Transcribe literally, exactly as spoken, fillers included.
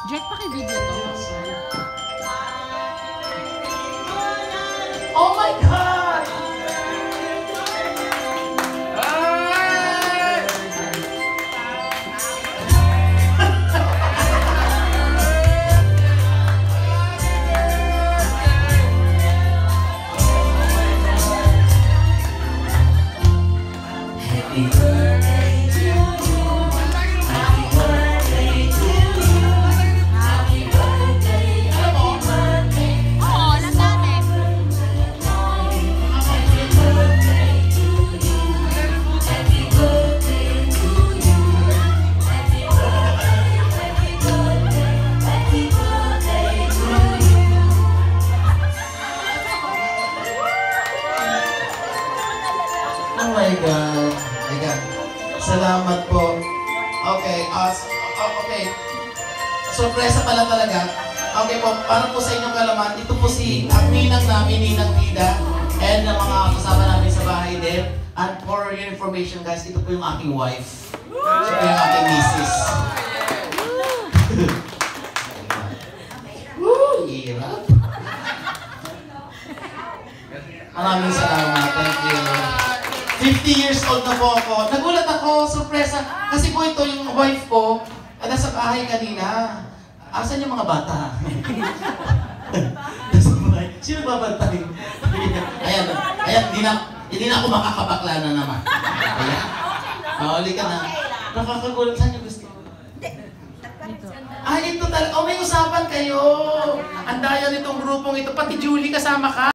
Jet, paki-video to. Oh my God! Happy birthday to you. Happy birthday to you. Happy birthday, happy birthday. Oo, alam namin. Happy birthday to you. Happy birthday to you. Happy birthday, happy birthday, happy birthday to you. Oh my God. Oh my God. Salamat po. Okay. Uh, uh, okay. Sorpresa pala talaga. Okay po, para po sa inyong kalaman, ito po si ang ninang namin, Ninang Nida, and ang mga kasama namin sa bahay din. And for your information guys, ito po yung aking wife. Siya po yung aking misis. Woo! Hirap. Maraming salamat. Thank you. fifty years old na po ako. Nagulat ako, sorpresa. Kasi po ito yung wife ko, at nasa bahay kanina. Asan yung mga bata? Nasa bahay. Sino babantay? Ayan, ayan, hindi na, hindi na ako makakabakla na naman. Ayan. Mahuli ka na. Nakakagulat, saan yung gusto? Ah, ito talaga. Oh, may usapan kayo. Ang daya nitong grupong ito. Pati Julie kasama ka.